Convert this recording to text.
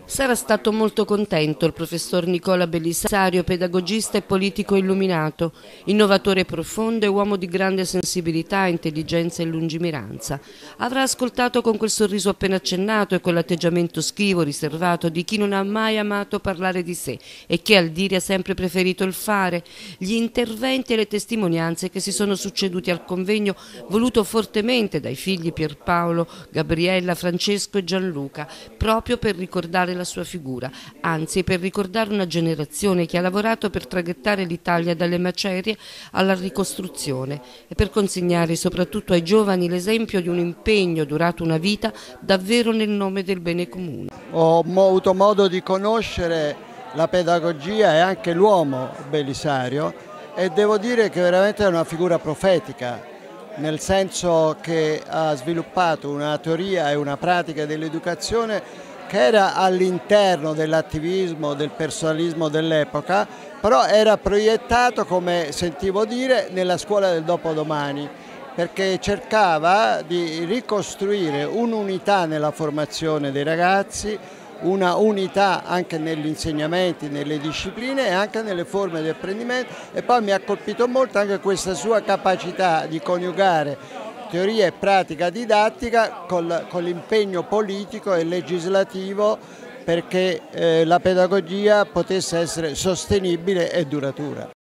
Sarà stato molto contento il professor Nicola Bellisario, pedagogista e politico illuminato, innovatore profondo e uomo di grande sensibilità, intelligenza e lungimiranza. Avrà ascoltato con quel sorriso appena accennato e quell'atteggiamento schivo, riservato di chi non ha mai amato parlare di sé e che al dire ha sempre preferito il fare, gli interventi e le testimonianze che si sono succeduti al convegno voluto fortemente dai figli Pierpaolo, Gabriella, Francesco e Gianluca, proprio per ricordare la sua figura, anzi per ricordare una generazione che ha lavorato per traghettare l'Italia dalle macerie alla ricostruzione e per consegnare soprattutto ai giovani l'esempio di un impegno durato una vita davvero nel nome del bene comune. Ho avuto modo di conoscere la pedagogia e anche l'uomo Bellisario e devo dire che veramente è una figura profetica, nel senso che ha sviluppato una teoria e una pratica dell'educazione che era all'interno dell'attivismo, del personalismo dell'epoca, però era proiettato, come sentivo dire, nella scuola del dopodomani, perché cercava di ricostruire un'unità nella formazione dei ragazzi, una unità anche negli insegnamenti, nelle discipline e anche nelle forme di apprendimento, e poi mi ha colpito molto anche questa sua capacità di coniugare teoria e pratica didattica con l'impegno politico e legislativo perché la pedagogia potesse essere sostenibile e duratura.